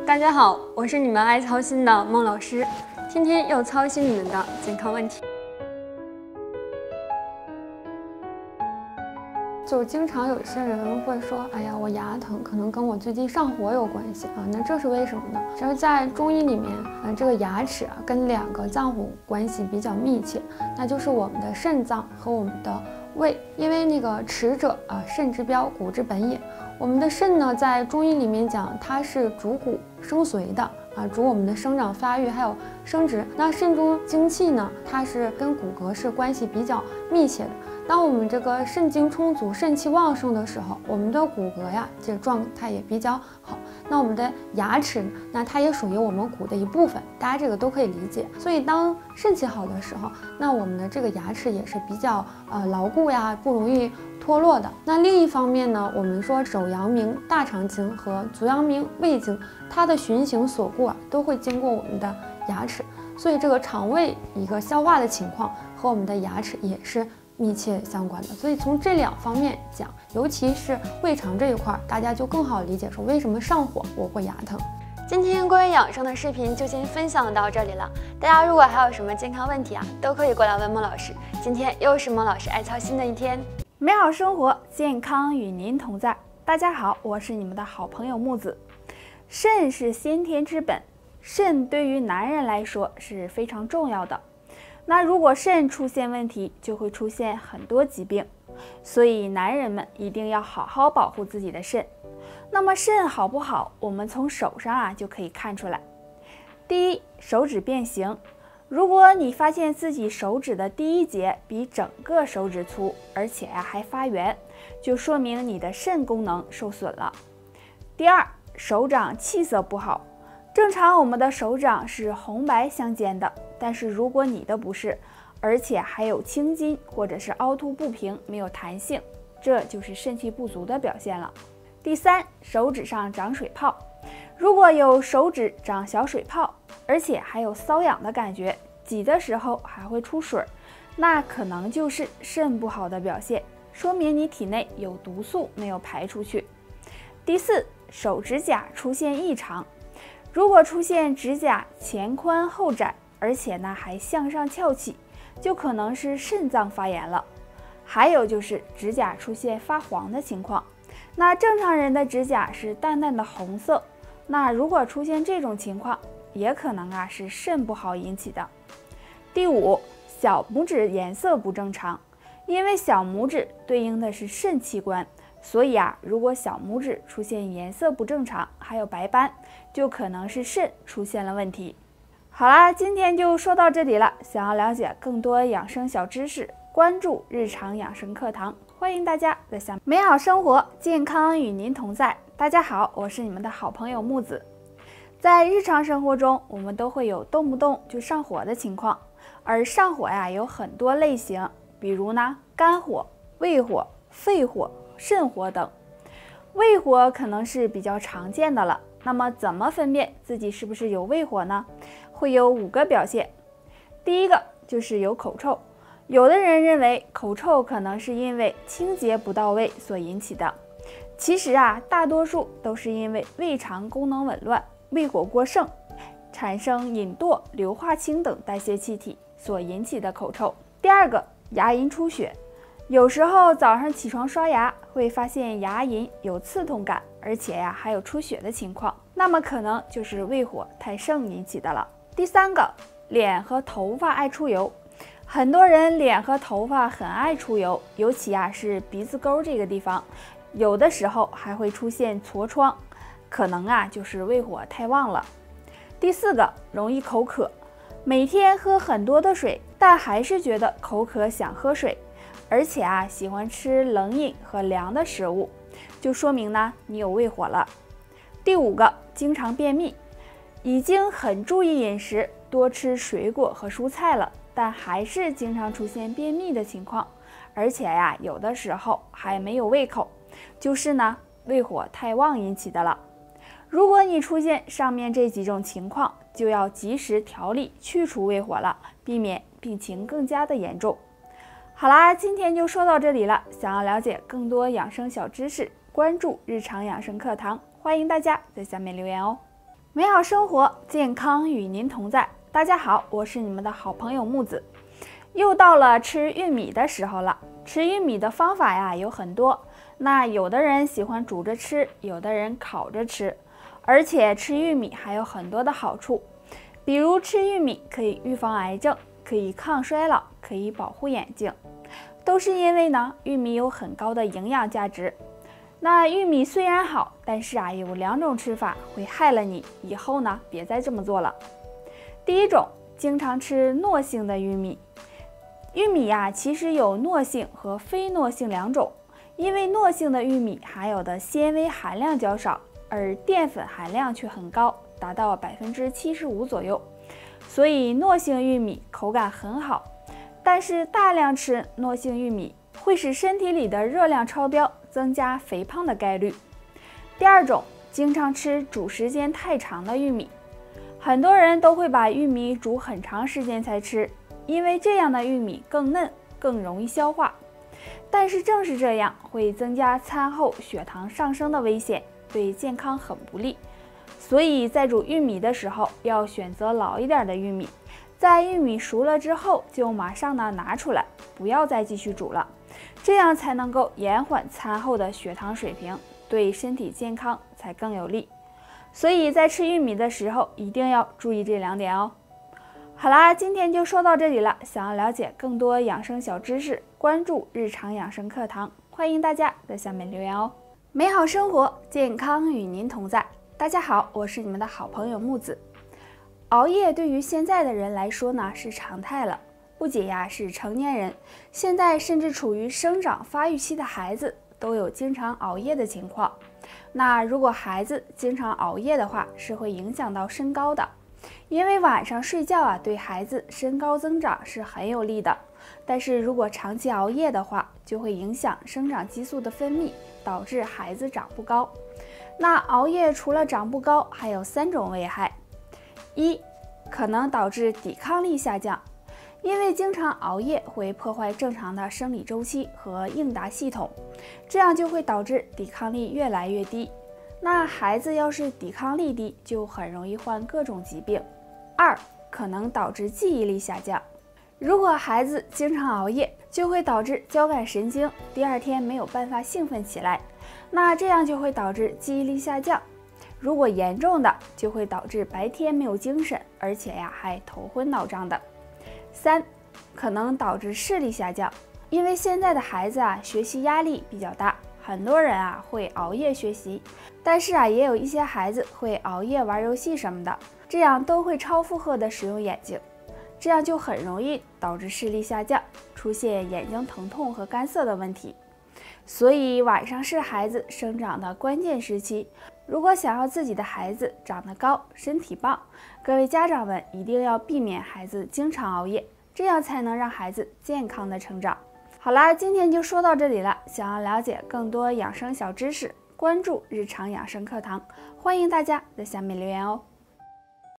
大家好，我是你们爱操心的孟老师，今天要操心你们的健康问题。就经常有些人会说，哎呀，我牙疼，可能跟我最近上火有关系啊。那这是为什么呢？其实，在中医里面，这个牙齿跟2个脏腑关系比较密切，那就是我们的肾脏和我们的胃。因为那个齿者肾之标，骨之本也。我们的肾呢，在中医里面讲，它是主骨生髓的主我们的生长发育还有生殖。那肾中精气呢，它是跟骨骼是关系比较密切的。当我们这个肾精充足、肾气旺盛的时候，我们的骨骼呀，这状态也比较好。那我们的牙齿，那它也属于我们骨的一部分，大家这个都可以理解。所以当肾气好的时候，那我们的这个牙齿也是比较牢固呀，不容易脱落的。那另一方面呢，我们说手阳明大肠经和足阳明胃经，它的循行锁固都会经过我们的牙齿，所以这个肠胃一个消化的情况和我们的牙齿也是密切相关的。所以从这2方面讲，尤其是胃肠这一块，大家就更好理解说为什么上火我会牙疼。今天关于养生的视频就先分享到这里了，大家如果还有什么健康问题都可以过来问孟老师。今天又是孟老师爱操心的一天， 美好生活，健康与您同在。大家好，我是你们的好朋友木子。肾是先天之本，肾对于男人来说是非常重要的。那如果肾出现问题，就会出现很多疾病，所以男人们一定要好好保护自己的肾。那么肾好不好，我们从手上就可以看出来。第一，手指变形。如果你发现自己手指的第1节比整个手指粗，而且还发圆，就说明你的肾功能受损了。第二，手掌气色不好。正常我们的手掌是红白相间的，但是如果你的不是，而且还有青筋或者是凹凸不平，没有弹性，这就是肾气不足的表现了。第三，手指上长水泡。如果有手指长小水泡，而且还有瘙痒的感觉，挤的时候还会出水，那可能就是肾不好的表现，说明你体内有毒素没有排出去。第四，手指甲出现异常。如果出现指甲前宽后窄，而且还向上翘起，就可能是肾脏发炎了。还有就是指甲出现发黄的情况，那正常人的指甲是淡淡的红色，那如果出现这种情况，也可能是肾不好引起的。第五，小拇指颜色不正常。因为小拇指对应的是肾器官，所以如果小拇指出现颜色不正常，还有白斑，就可能是肾出现了问题。好啦，今天就说到这里了。想要了解更多养生小知识，关注日常养生课堂，欢迎大家在下面。美好生活，健康与您同在。大家好，我是你们的好朋友木子。在日常生活中，我们都会有动不动就上火的情况，而上火有很多类型，比如肝火、胃火、肺火、肾火等。胃火可能是比较常见的了，那么怎么分辨自己是不是有胃火呢？会有5个表现。第一个就是有口臭，有的人认为口臭可能是因为清洁不到位所引起的，其实大多数都是因为胃肠功能紊乱、胃火过盛，产生隐惰、硫化氢等代谢气体所引起的口臭。第二个，牙龈出血。有时候早上起床刷牙，会发现牙龈有刺痛感，而且还有出血的情况，那么可能就是胃火太盛引起的了。第三个，脸和头发爱出油。很多人脸和头发很爱出油，尤其是鼻子沟这个地方，有的时候还会出现痤疮，可能就是胃火太旺了。第四个，容易口渴。每天喝很多的水，但还是觉得口渴想喝水，而且喜欢吃冷饮和凉的食物，就说明你有胃火了。第五个，经常便秘。已经很注意饮食，多吃水果和蔬菜了，但还是经常出现便秘的情况，而且有的时候还没有胃口，就是胃火太旺引起的了。如果你出现上面这几种情况，就要及时调理去除胃火了，避免病情更加的严重。好啦，今天就说到这里了。想要了解更多养生小知识，关注日常养生课堂，欢迎大家在下面留言哦。 美好生活，健康与您同在。大家好，我是你们的好朋友木子。又到了吃玉米的时候了。吃玉米的方法呀有很多，那有的人喜欢煮着吃，有的人烤着吃。而且吃玉米还有很多的好处，比如吃玉米可以预防癌症，可以抗衰老，可以保护眼睛，都是因为呢玉米有很高的营养价值。那玉米虽然好，但是有2种吃法会害了你，以后呢别再这么做了。第一种，经常吃糯性的玉米。玉米其实有糯性和非糯性2种，因为糯性的玉米含有的纤维含量较少，而淀粉含量却很高，达到75%左右，所以糯性玉米口感很好。但是大量吃糯性玉米会使身体里的热量超标，增加肥胖的概率。第二种，经常吃煮时间太长的玉米。很多人都会把玉米煮很长时间才吃，因为这样的玉米更嫩，更容易消化。但是正是这样会增加餐后血糖上升的危险，对健康很不利。所以在煮玉米的时候要选择老一点的玉米，在玉米熟了之后就马上拿出来，不要再继续煮了，这样才能够延缓餐后的血糖水平，对身体健康才更有利。所以在吃玉米的时候一定要注意这2点哦。好啦，今天就说到这里了。想要了解更多养生小知识，关注日常养生课堂，欢迎大家在下面留言哦。美好生活，健康与您同在。大家好，我是你们的好朋友木子。熬夜对于现在的人来说呢是常态了，不仅是成年人，现在甚至处于生长发育期的孩子都有经常熬夜的情况。那如果孩子经常熬夜的话，是会影响到身高的，因为晚上睡觉对孩子身高增长是很有利的。但是如果长期熬夜的话，就会影响生长激素的分泌，导致孩子长不高。那熬夜除了长不高，还有3种危害。1，可能导致抵抗力下降，因为经常熬夜会破坏正常的生理周期和应答系统，这样就会导致抵抗力越来越低。那孩子要是抵抗力低，就很容易患各种疾病。2，可能导致记忆力下降。如果孩子经常熬夜，就会导致交感神经第2天没有办法兴奋起来，那这样就会导致记忆力下降。如果严重的，就会导致白天没有精神，而且还头昏脑胀的。3，可能导致视力下降，因为现在的孩子学习压力比较大，很多人会熬夜学习，但是也有一些孩子会熬夜玩游戏什么的，这样都会超负荷的使用眼睛，这样就很容易导致视力下降，出现眼睛疼痛和干涩的问题。所以晚上是孩子生长的关键时期，如果想要自己的孩子长得高，身体棒，各位家长们一定要避免孩子经常熬夜，这样才能让孩子健康的成长。好啦，今天就说到这里了。想要了解更多养生小知识，关注日常养生课堂，欢迎大家在下面留言哦。